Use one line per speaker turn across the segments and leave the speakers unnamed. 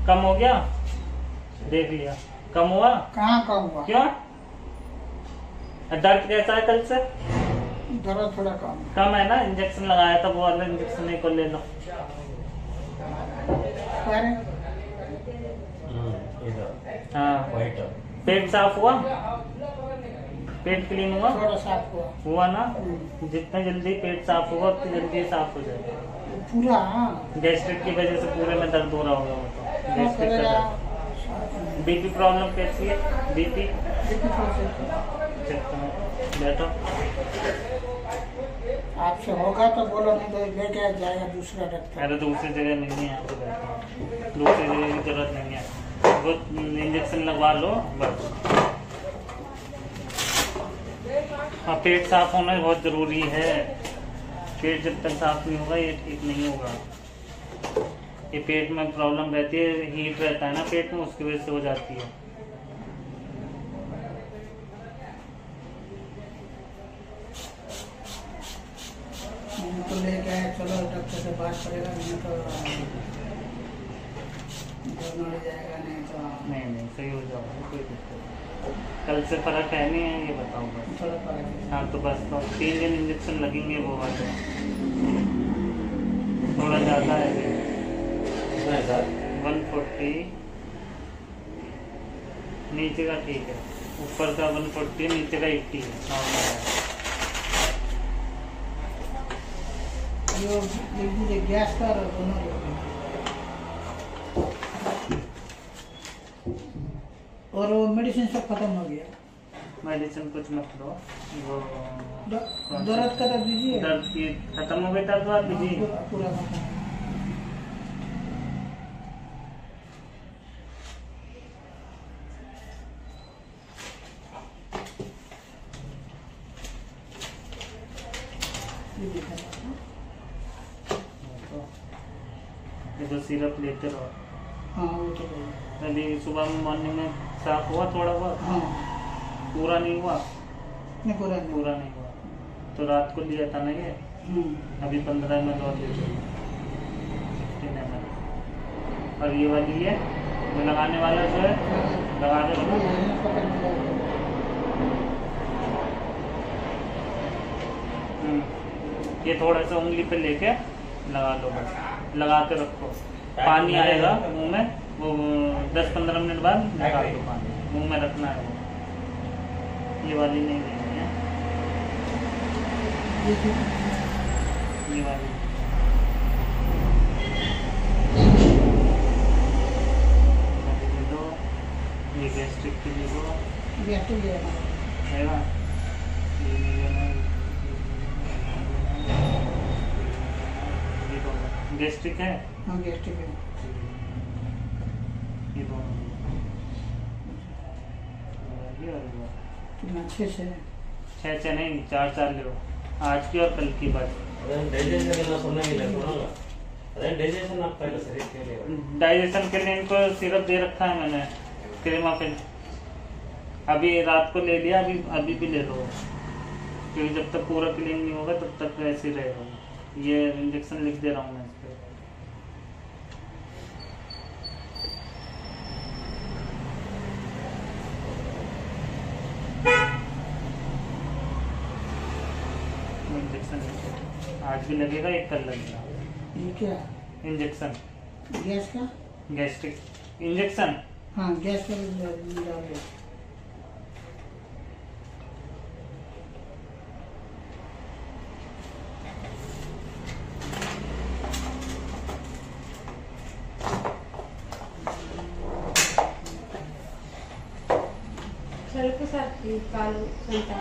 कम हो गया? देख लिया कम हुआ?
कहाँ कम हुआ?
क्यों? दर्द कैसा है कल से?
दर्द थोड़ा
कम है ना? इंजेक्शन लगाया था वो वाला इंजेक्शन एक और ले लो। हाँ पेट साफ हुआ? पेट क्लीन हुआ?
थोड़ा साफ
हुआ ना? जितना जल्दी पेट साफ होगा उतनी जल्दी साफ हो जाएगा
पूरा।
गैस्ट्रिक की वजह से पूरे में दर्द हो रहा होगा वो तो गैस्ट्रिक का दर्द। बीपी प्रॉब्लम कैसी है? बीपी बैठो।
आपसे होगा तो बोलो, नहीं तो लेके जाएगा दूसरा डॉक्टर।
अरे दूसरी जगह नहीं है, यहाँ पे बैठो, दूसरी जगह की जरूरत नहीं है, वो इंजेक्शन लगवा लो बस। हाँ पेट साफ होना बहुत जरूरी है। पेट जब तक साफ नहीं होगा ये ठीक नहीं होगा। ये पेट में प्रॉब्लम रहती है, हीट रहता है ना पेट में, उसकी वजह से हो जाती है।
तो लेके आए, चलो डॉक्टर से बात करेगा, नहीं तो जाएगा, नहीं तो
नहीं सही हो जाओगे, कोई दिक्कत नहीं। कल से फर्क है नहीं है ये बताओ बस।
थोड़ा फर्क है।
हाँ तो बस तो 3 दिन इंजेक्शन लगेंगे वो वाले, थोड़ा ज़्यादा है। 140 नीचे का ठीक है, ऊपर का 140 नीचे का 80 है नॉर्मल है।
गैस का दोनों और वो मेडिसिन सब खत्म हो गया।
मेडिसिन कुछ मत लो, वो
दर्द का दर्द दीजिए।
दर्द की खत्म हो गई दर्द बात दीजिए
पूरा खत्म।
ये तो सिरप लेते रहो।
हाँ वो तो
अभी सुबह में मॉर्निंग में साफ हुआ थोड़ा बहुत?
हाँ
पूरा नहीं हुआ?
नहीं
पूरा नहीं हुआ तो रात को लिया था ना ये। अभी 15 ml और ले लो, 15 ml। और ये वाली है जो लगाने वाला जो है लगा दो। ये थोड़ा सा उंगली पे लेके लगा लो बस, लगा के रखो। पानी आएगा मुंह में, वो 10-15 मिनट बाद निकाल दो पानी, मुंह में रखना है वो। ये वाली नहीं लेनी है, ये वाली। ले लो, ये गैस्ट्रिक के लिए लो है ना। ये नहीं लेना, गैस्ट्रिक है।
हाँ गैस्ट्रिक है।
ये दोनों
कितना 6 से
6 नहीं 4 ले लो, आज की और कल की बस। डाइजेशन के लिए इनको सिरप दे रखा है मैंने, क्रेमाफिन। अभी रात को ले लिया, अभी भी ले लो, क्योंकि जब तक पूरा क्लीन नहीं होगा तब तक ऐसे ही रहेगा। ये इंजेक्शन लिख दे रहा हूँ मैं इस पे। इंजेक्शन आज भी लगेगा, एक कल लगेगा।
ये क्या
इंजेक्शन?
गैस का?
Gastric injection.
हाँ गैस का डाल दो।
ಕಾಲು ಅಂತ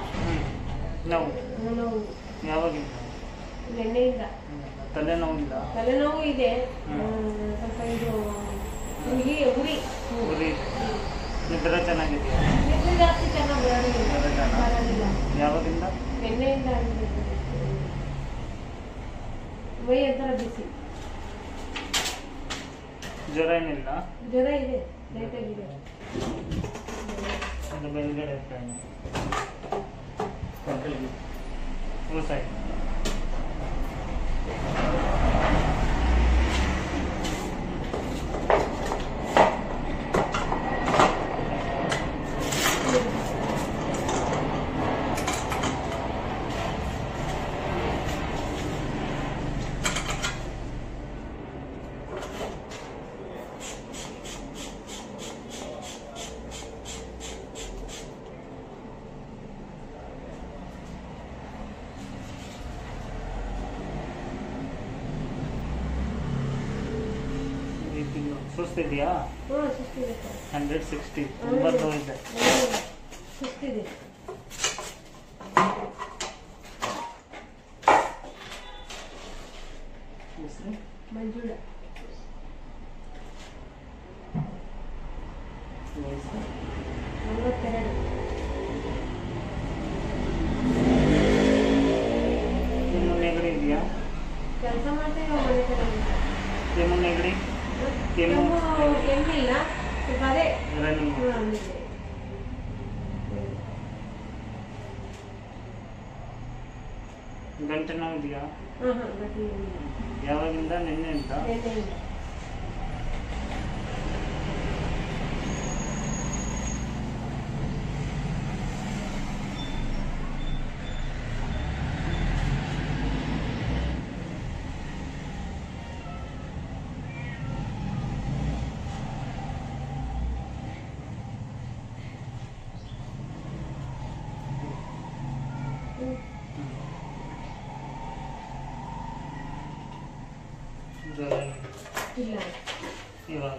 ನೋವು ಯಾವಾಗಿಂದ?
ನಿನ್ನೆಯಿಂದ
ತಲೆನೋವಿಲ್ಲ?
ತಲೆನೋವು ಇದೆ, ಸ್ವಲ್ಪ ಇದು ಉರಿ
ನಿದ್ರೆ ಚೆನ್ನಾಗಿದೆಯಾ?
ನಿದ್ರೆ ಜಾಸ್ತಿ ಚೆನ್ನಾಗಿ ಬರೋದಿಲ್ಲ.
ಯಾವಾಗಿಂದ?
ನಿನ್ನೆಯಿಂದ ಮೈ ಒಂಥರ ಬಿಸಿ.
ಜ್ವರ ಏನಿಲ್ಲ?
ಜ್ವರ ಇದೆ, ಲೈಟಾಗಿದೆ.
ಮೇಲ್ಗಡೆ वो साइड ಸುಸ್ತಿದೆಯಾ?
ಹ್ಞೂ ಸುಸ್ತಿದೆ ಸರ್.
160 ತುಂಬ ಲೋ ಇದೆ.
ಸುಸ್ತಿದೆ.
ಹೆಸರು?
ಮಂಜುಳ.
ವಯಸ್ಸು?
42.
ಕೆಮ್ಮು ನೆಗಡಿ ಇದೆಯಾ?
ಕೆಲಸ ಮಾಡ್ತೇವೆ ಮನೆ ಕಡೆ.
ಕೆಮ್ಮು ನೆಗಡಿ? ಕೆಮ್ಮು
ಕೆಮ್ಮಿಲ್ಲ, ಸ್ವಲ್ಪ ಅದೇ
ರನ್ನಿಂಗ್. ಗಂಟೆ ನೋವು ಇದೆಯಾ? ಯಾವಾಗಿಂದ? ನಿನ್ನೆಯಿಂದ? ಜ್ವರ
ಇಲ್ಲ
ಇವಾಗ?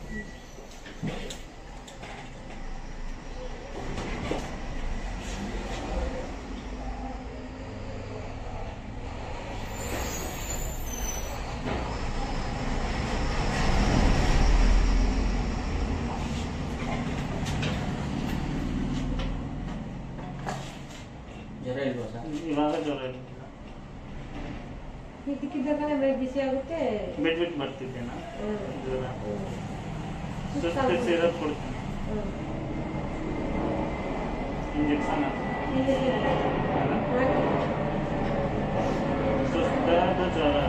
ಜ್ವರ ಇಲ್ವಾ ಸರ್?
ಇವಾಗ ಜ್ವರ ಇಲ್ಲ.
ಇದಕ್ಕಿದ್ದಾಗಲೇ ಮೈ ಬಿಸಿ ಆಗುತ್ತೆ.
ಬಿಟ್ಟು ಬಿಟ್ಟು ಬರ್ತಿದ್ದೇನಾ ಜ್ವರ? ಸುಸ್ತು
ಸುಸ್ತಾಗುತ್ತೆ.
ಸಿರಪ್ ಕೊಡ್ತೀನಿ. ಇಂಜೆಕ್ಷನ್ ಸುಸ್ತಾದ ಜ್ವರ